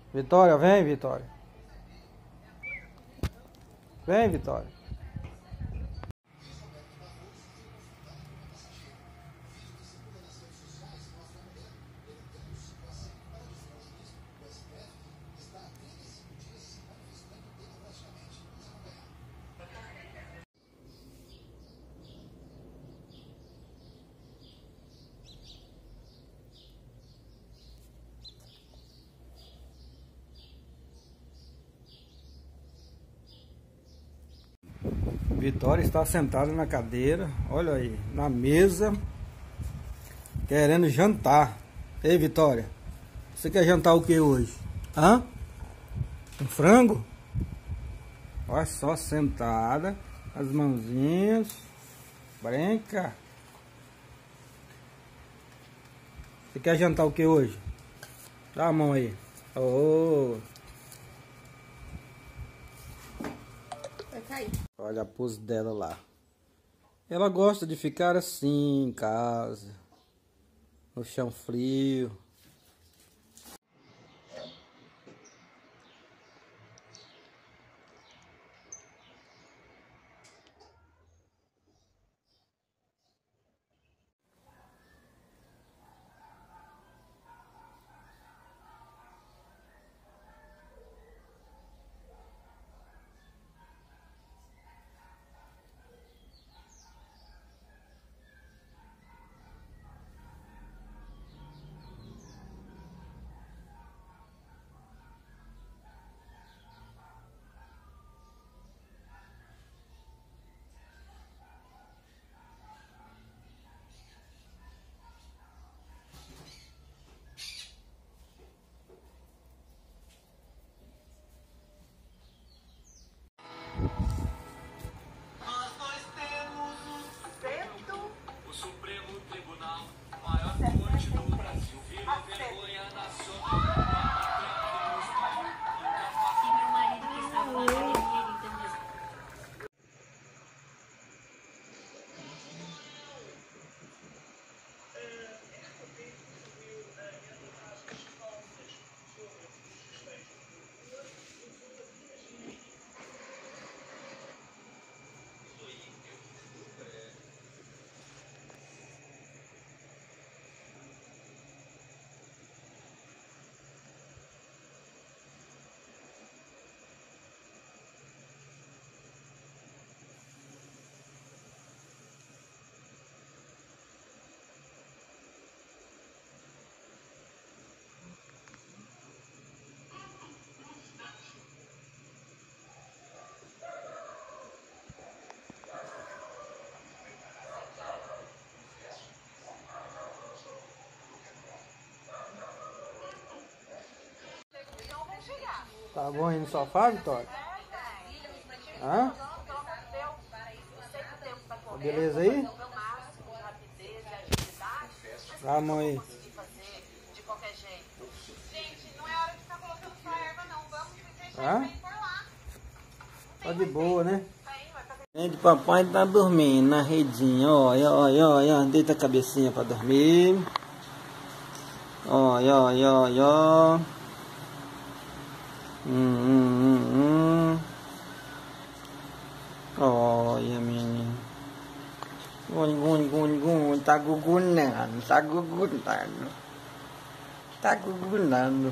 Vitória, vem, Vitória. Vem, Vitória. Vitória está sentada na cadeira, olha aí, na mesa, querendo jantar. Ei, Vitória, você quer jantar o que hoje? Hã? Um frango? Olha só, sentada, as mãozinhas, branca. Você quer jantar o que hoje? Dá a mão aí. Oh. Vai cair. Olha a pose dela lá. Ela gosta de ficar assim em casa, no chão frio. Tá bom aí no sofá, Vitória? Hã? Beleza aí? Dá a mão aí. Hã? Tá de boa, né? Gente, papai tá dormindo na redinha. Olha, olha, olha. Deita a cabecinha pra dormir. Olha, olha, olha. Olha, menino. Gun, tá gugunando, tá gugunando. Tá gugunando.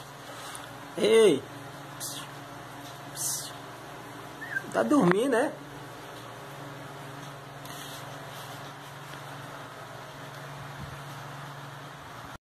Ei! Tá dormindo, né?